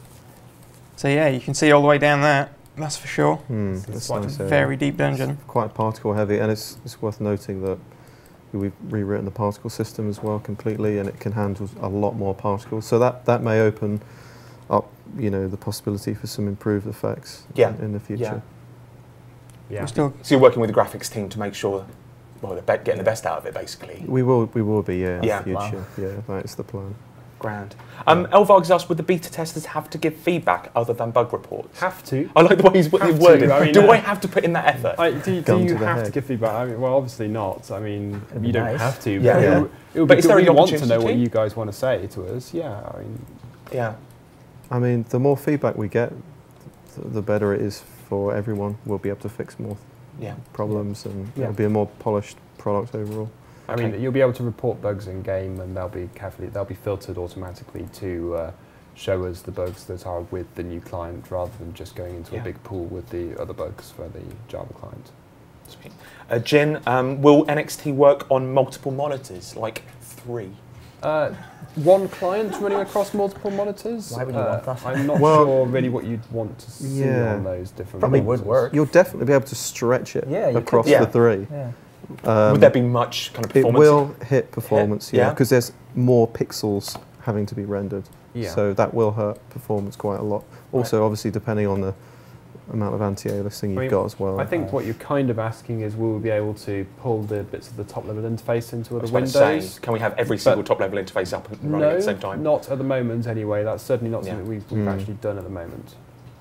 So yeah, you can see all the way down there. That's for sure. Hmm, It's that's quite nice a area. Very deep dungeon. Quite particle heavy, and it's it's worth noting that we've rewritten the particle system as well completely, and it can handle a lot more particles. So that that may open up, you know, the possibility for some improved effects Yeah. in, in the future. Yeah. We're still So you're working with the graphics team to make sure, well, they're be- getting the best out of it, basically. We will we will be yeah, Yeah. in the future. Yeah, that is the plan. Grand. Um, Elvarg's asked, would the beta testers have to give feedback other than bug reports? Have to. I like the way he's Have he's to, worded. I mean, Do uh, I have to put in that effort? I, do Gun do you to the have to head. give feedback? I mean, well, obviously not. I mean, It'd be you don't nice. have to. Yeah. But Yeah. It, would- it would But be is good. there We any want to know opportunity what to? you guys want to say to us. Yeah, I mean, yeah. I mean, the more feedback we get, th- the better it is for everyone. We'll be able to fix more Yeah. problems, and Yeah. it'll be a more polished product overall. I Okay. mean, you'll be able to report bugs in game, and they'll be carefully they'll be filtered automatically to uh, show us the bugs that are with the new client, rather than just going into Yeah. a big pool with the other bugs for the Java client. Sweet. Uh, Jin, um, will N X T work on multiple monitors, like three? Uh, one client running across multiple monitors. Why would you uh, want that? I'm not Well, sure really what you'd want to see yeah. on those different. Probably monitors. would work. You'll definitely be able to stretch it Yeah, you could. across Yeah. the three. Yeah. Um, Would there be much kind of It performance? will hit performance, Yeah. yeah, because there's more pixels having to be rendered. Yeah. So that will hurt performance quite a lot. Also, obviously, depending on the amount of anti-aliasing you've I mean, got as well. I think what you're kind of asking is, will we be able to pull the bits of the top-level interface into I other was about to windows? say, can we have every But- single top-level interface up and running No, at the same time? not at the moment anyway. That's certainly not Yeah. something we've, we've Mm. actually done at the moment.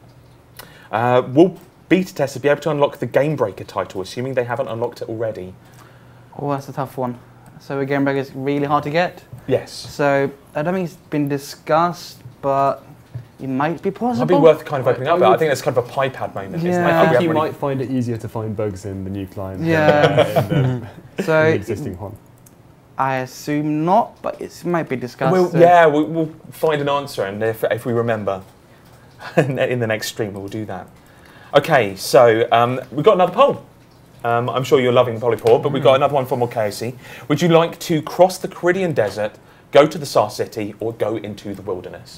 Uh, will beta testers be able to unlock the Game Breaker title, assuming they haven't unlocked it already? Oh, that's a tough one. So a game breaker is really hard to get. Yes. So I don't think it's been discussed, but it might be Might possible. be worth kind of opening I- up, I but I would- think that's kind of a PyPad moment, isn't it? Yeah. I Oh, we think haven't you really- might find it easier to find bugs in the new client Yeah. than uh, in, the, in So the existing one. I assume not, but it might be discussed. We'll, so- yeah, we'll, we'll find an answer, and if, if we remember in the next stream, we'll do that. Okay, so um, we've got another poll. Um, I'm sure you're loving the Polypore, but we've got another one from Mod K O C. Would you like to cross the Caridian Desert, go to the Star City or go into the wilderness.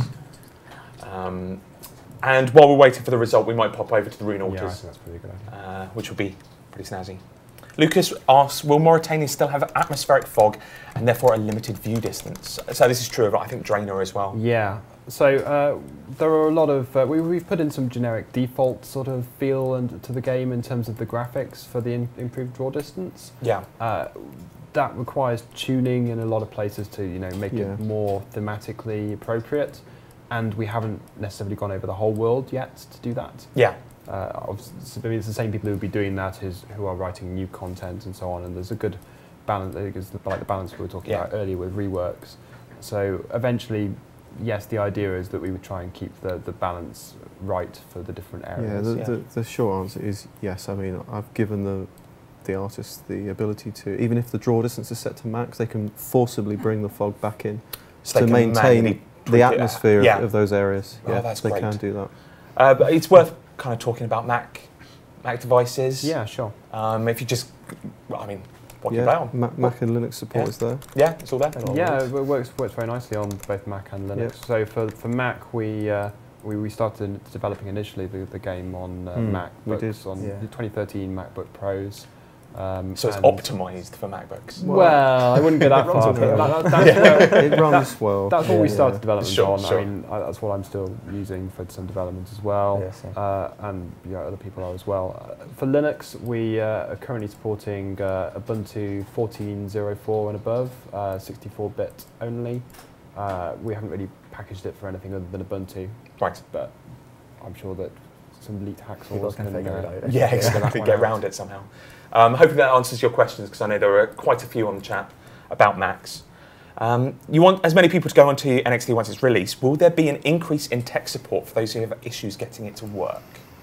Um, and while we're waiting for the result, we might pop over to the Rune Altars, Yeah, I think that's pretty good idea. uh, which will be pretty snazzy. Lucas asks, will Mauritania still have atmospheric fog and therefore a limited view distance? So this is true of, I think, Draenor as well. Yeah. So uh, there are a lot of, uh, we, we've put in some generic default sort of feel and, to the game in terms of the graphics for the in, improved draw distance. Yeah. Uh, that requires tuning in a lot of places to, you know, make Yeah. it more thematically appropriate. And we haven't necessarily gone over the whole world yet to do that. Yeah. Uh, obviously, I mean, it's the same people who would be doing that is who are writing new content and so on. And there's a good balance, I think it's like the balance we were talking Yeah. about earlier with reworks. So eventually, yes, the idea is that we would try and keep the, the balance right for the different Yeah, areas. the, Yeah. The, the short answer is yes. I mean, I've given the the artists the ability to, even if the draw distance is set to max, they can forcibly bring the fog back in So to they can manually maintain tweak the it. atmosphere Yeah. of, of those areas. Oh, Yeah, that's they great. can do that. Uh, but it's worth kind of talking about Mac, Mac devices. Yeah, sure. Um, if you just, well, I mean, what can you Yeah, play on? Mac, Mac and Linux support Yeah. is there. Yeah, it's all there. Yeah, it works works very nicely on both Mac and Linux. Yep. So for for Mac, we uh, we, we started developing initially the, the game on uh, Hmm, Mac we books did, on yeah. the twenty thirteen MacBook Pros. Um, So it's and- optimised for MacBooks. Well, I wouldn't go that It runs far. okay. but that- that's where- It runs well. That's what Yeah, we yeah. started development Sure, on. sure. I mean, I, that's what I'm still using for some development as well, Yeah, same. uh, and yeah, other people are as well. Uh, for Linux, we uh, are currently supporting uh, Ubuntu fourteen oh four and above, uh, sixty-four bit only. Uh, we haven't really packaged it for anything other than Ubuntu, Right. but I'm sure that some elite People hacksaws can can figure it uh, out. Yeah, figure that exactly. one Get out. around it somehow. Um, hopefully that answers your questions, because I know there are quite a few on the chat about Macs. Um, you want as many people to go onto N X T once it's released. Will there be an increase in tech support for those who have issues getting it to work?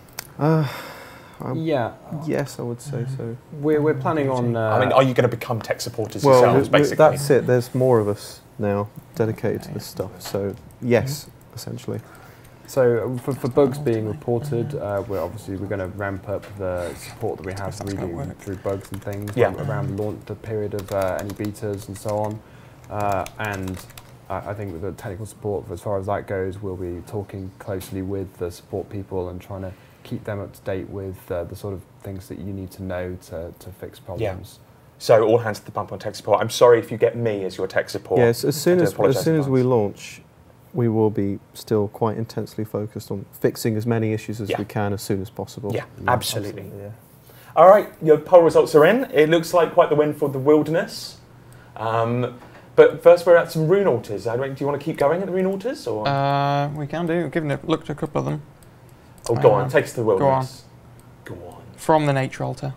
Uh, um, Yeah, yes, I would say so. we're, we're planning on. Uh, I mean, are you going to become tech supporters Well, yourselves, we- we- basically? that's it. There's more of us now dedicated to this stuff. So yes, essentially. So um, for, for bugs being reported, uh, we're obviously we're going to ramp up the support that we have That's gonna reading work. through bugs and things Yeah. um, around the launch the period of uh, any betas and so on. Uh, and I, I think with the technical support, as far as that goes, we'll be talking closely with the support people and trying to keep them up to date with uh, the sort of things that you need to know to, to fix problems. So all hands to the pump on tech support. I'm sorry if you get me as your tech support. Yes, as soon I do as as apologise soon in as we advance. launch, we will be still quite intensely focused on fixing as many issues as Yeah. we can as soon as possible. Yeah, absolutely. Yeah. All right, your poll results are in. It looks like quite the win for the Wilderness. Um, but first, we're at some Rune Altars. Uh, do you want to keep going at the Rune Altars? Or? Uh, we can do. Given a look at a couple of them oh, go uh, on, take us to the Wilderness. Go on. from the nature altar.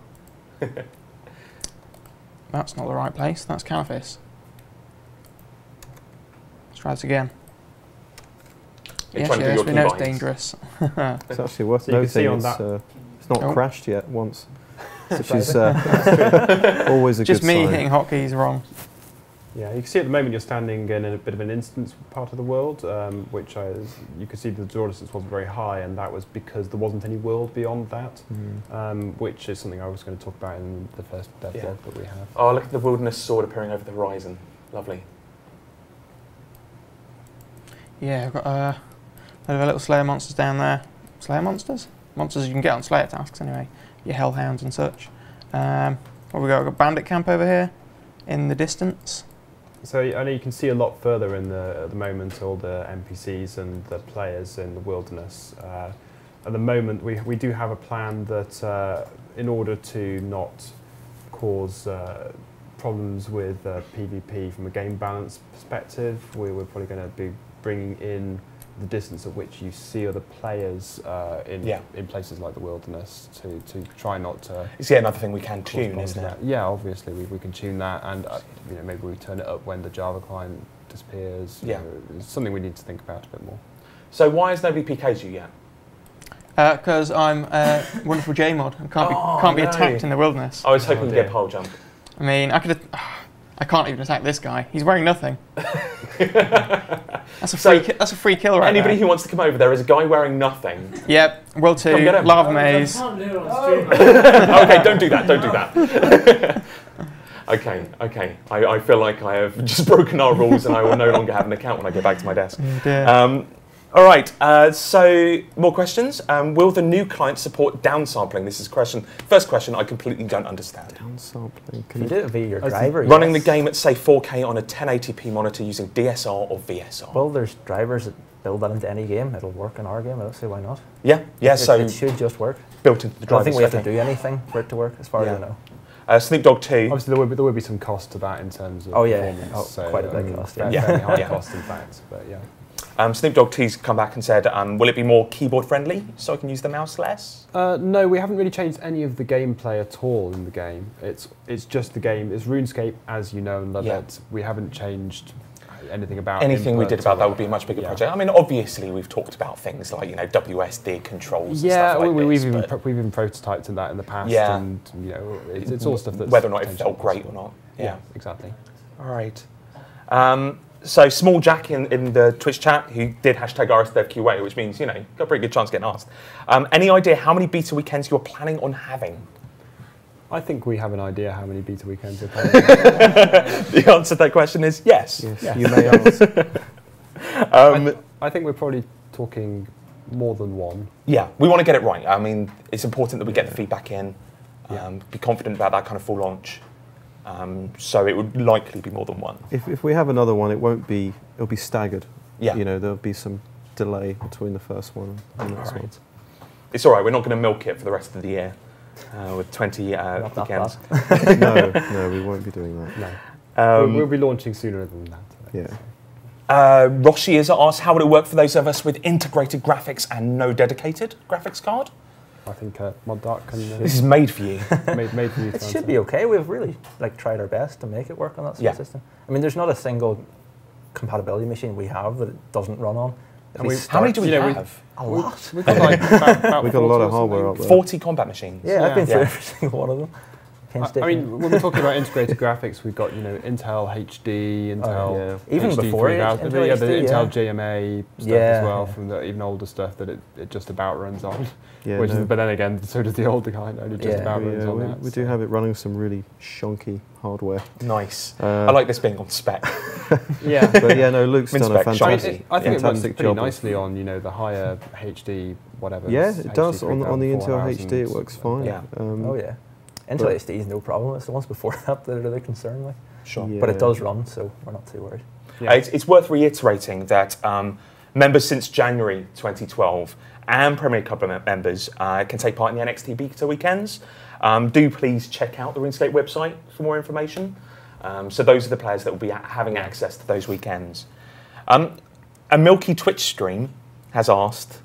That's not the right place. That's Canaphis. Let's try this again. You're Yes, trying to do yes, your we know it's keybinds. dangerous. It's actually worth So you can see noting on it's, that- uh, it's not Oh. crashed yet once, which is uh, always a Just good me sign. hitting hotkeys wrong. Yeah, you can see at the moment you're standing in a bit of an instance part of the world, um, which I, you can see the draw distance wasn't very high, and that was because there wasn't any world beyond that, Mm. um, which is something I was going to talk about in the first dev Yeah. blog that we have. Oh, look at the Wilderness sword appearing over the horizon. Lovely. Yeah, I've got uh, a load of little Slayer monsters down there. Slayer monsters? Monsters you can get on Slayer tasks anyway. Your Hellhounds and such. Um, what have we got? We've got Bandit Camp over here in the distance. So I know you can see a lot further in the at the moment all the N P Cs and the players in the wilderness. Uh, at the moment, we we do have a plan that uh, in order to not cause uh, problems with uh, PvP from a game balance perspective, we, we're probably going to be bringing in the distance at which you see other players uh, in Yeah. in places like the wilderness to to try not to. It's yet another thing we can cause tune, problems isn't with it? that. Yeah, obviously we, we can tune that, and uh, you know maybe we turn it up when the Java client disappears. you Yeah. know, it's something we need to think about a bit more. So why has nobody P K'd you yet? Because I'm a wonderful J-mod and can't Oh, be, can't be no. attacked in the wilderness. I was hoping Oh, to get dear. pole jump. I mean, I could. I can't even attack this guy. He's wearing nothing. That's a So, free. ki- that's a free kill right Anybody there. who wants to come over, there is a guy wearing nothing. Yep. World two. Come get him. Lava I maze. can't do it on stream. Okay, don't do that, don't do that. Okay, okay. I, I feel like I have just broken our rules and I will no longer have an account when I get back to my desk. Oh dear. Um, all right, uh, so more questions. Um, will the new client support downsampling? This is a question. First question I completely don't understand. Downsampling. Can you do it via your As driver? Running yes. the game at, say, four K on a ten eighty p monitor using D S R or V S R? Well, there's drivers that build that into any game. It'll work in our game. I don't see why not. yeah, yeah, it, so it should just work. built into the I don't drivers. think we have to okay. do anything for it to work, as far Yeah. as I know. Uh, Snoop Dogg two. Obviously, there would, be, there would be some cost to that in terms of Oh, yeah. performance. Oh, so, quite a big um, cost, fairly- yeah. fairly high Yeah. cost, in fact. But yeah. Um, Snoop Dogg two's come back and said, um, will it be more keyboard friendly so I can use the mouse less? Uh, no, we haven't really changed any of the gameplay at all in the game. It's it's just the game. It's RuneScape as you know and love Yeah. it. We haven't changed anything about Anything we input did about or- that would be a much bigger yeah. project. I mean, obviously we've talked about things like, you know, W S D controls and Yeah, stuff like we, this, we've even but pro- we've even prototyped in that in the past, Yeah. and you know, it's, it's all stuff that's whether or not it potentially felt great or possible. not. Yeah, Yeah. exactly. All right. Um, so Small Jack in, in the Twitch chat, who did hashtag R S Dev Q A, which means, you know, got a pretty good chance of getting asked. Um, any idea how many beta weekends you're planning on having? I think we have an idea how many beta weekends we're playing. The answer to that question is yes. Yes, Yeah. you may ask. Um, I think we're probably talking more than one. yeah, we want to get it right. I mean, it's important that we get the feedback in, Yeah. um, be confident about that kind of full launch. Um, so it would likely be more than one. If, if we have another one, it won't be. It'll be staggered. Yeah. You know, there'll be some delay between the first one and the next one. Right. It's all right. We're not going to milk it for the rest of the year uh, with twenty uh, Not that weekends. no, no, we won't be doing that. No, Um, we'll, we'll be launching sooner than that. Yeah. uh, Roshi has asked, how would it work for those of us with integrated graphics and no dedicated graphics card? I think uh, Mod Dark can uh, This is made for you. made, made for you to It should answer. be okay. We've really like tried our best to make it work on that sort Yeah. of system. I mean, there's not a single compatibility machine we have that it doesn't run on. If And we we- How many start- do we you know, we- have? A lot. We've got like about, about We've got a lot forty of or hardware something. up there. forty combat machines. Yeah, I've been Yeah. through every single one of them. I, I Painstakingly. mean, when we're talking about integrated graphics, we've got you know Intel H D, Intel yeah. Even H D before three thousand, Intel yeah, the H D, Intel yeah. J M A stuff Yeah, as well, yeah. from the even older stuff that it, it just about runs on. Yeah, Which no, is, but then again, so does the older kind, only just Yeah. about we, runs uh, on we, that. we do so. have it running some really shonky hardware. Nice. Uh, I like this being on spec. Yeah. But yeah, no, Luke's done a Min-spec, I mean, fantastic, shiny. it, I think it runs fantastic pretty job. of- nicely on you know the higher H D whatever. Yeah, H D it does on on the Intel three H thousand, D. It works fine. Yeah. Um, Oh yeah. Intel but- H D is no problem. It's the ones before that that are the concern with. Sure. yeah. But it does run, so we're not too worried. Yeah. Uh, it's, it's worth reiterating that um, members since January twenty twelve and Premier Club mem- members uh, can take part in the N X T Beta weekends. Um, do please check out the RuneScape website for more information. Um, so those are the players that will be a- having access to those weekends. Um, a Milky Twitch stream has asked,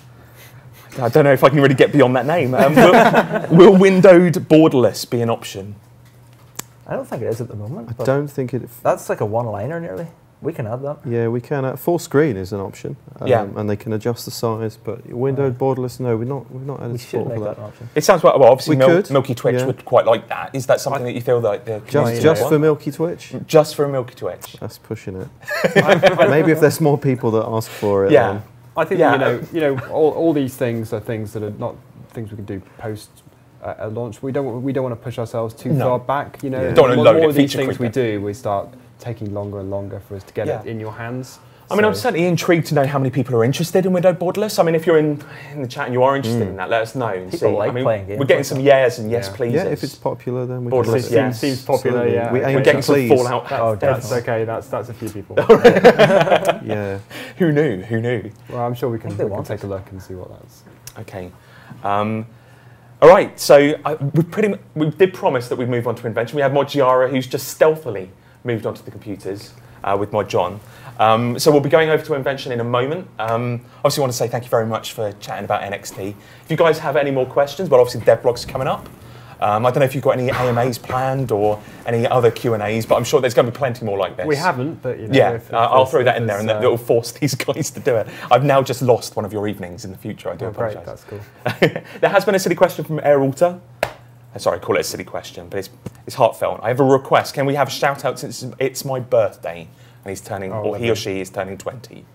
I don't know if I can really get beyond that name, um, will, will windowed borderless be an option? I don't think it is at the moment. I but don't think it. That's like a one-liner nearly. We can add that. Yeah, we can. Uh, full screen is an option. Um, Yeah. And they can adjust the size, but windowed borderless, no, we're not. We're not added We should support make for that that. an option. It sounds well, well obviously We Mil- could, Milky Twitch yeah. would quite like that. Is that something that you feel like the Just, community just would for want? Milky Twitch. Just for a Milky Twitch. That's pushing it. Maybe if there's more people that ask for it. Yeah. then- I think Yeah. you know, you know, all, all these things are things that are not things we can do post uh, a launch. We don't we don't want to push ourselves too No. far back. You know, Yeah. the Don't wanna more, load more it, of these feature things we creep do, we start taking longer and longer for us to get Yeah. it in your hands. I mean, I'm So- certainly intrigued to know how many people are interested in windowed borderless. I mean, if you're in, in the chat and you are interested Mm. in that, let us know. And People see. like I mean, playing games we're getting like some that. yes and yes Yeah. please. Yeah, if it's popular, then we Borderless, can. Seems, yeah. seems popular. Absolutely. Yeah, We okay. aim We're to getting some please. Fallout. Oh, That's definitely. okay. That's that's a few people. Yeah. Who knew? Who knew? Well, I'm sure we can, think they we can want take it. a look and see what that's. Okay. Um, all right. So I, we pretty mu- we did promise that we'd move on to invention. We have Mod Giara, who's just stealthily moved onto the computers uh, with Mod John. Um, so we'll be going over to invention in a moment. Um, obviously, want to say thank you very much for chatting about N X T. If you guys have any more questions, well, obviously DevBlog's coming up. Um, I don't know if you've got any A M As planned or any other Q and A's, but I'm sure there's going to be plenty more like this. We haven't, but you know. Yeah, if- if uh, I'll there's- throw that if in there, and there's, that will force these guys to do it. I've now just lost one of your evenings in the future. I do uh, oh, great, apologise. that's cool. There has been a silly question from Airwater. Uh, Sorry, I call it a silly question, but it's it's heartfelt. I have a request. Can we have a shout out since it's my birthday and he's turning, Oh, or he lovely. or she is turning twenty?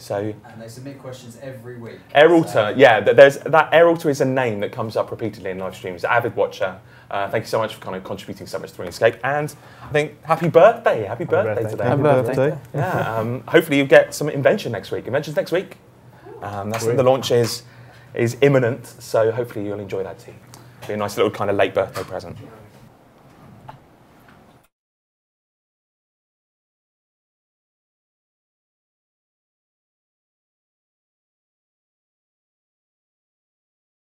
So And they submit questions every week. Airalter, So- yeah, th- there's that. Airalter is a name that comes up repeatedly in live streams. Avid watcher. Uh, thank you so much for kind of contributing so much to RuneScape, and I think happy birthday, happy, birthday, birthday. today. Happy birthday. Yeah, um, hopefully you get some invention next week. Inventions next week. Um, that's when the launch is is imminent, so hopefully you'll enjoy that too. Be a nice little kind of late birthday present.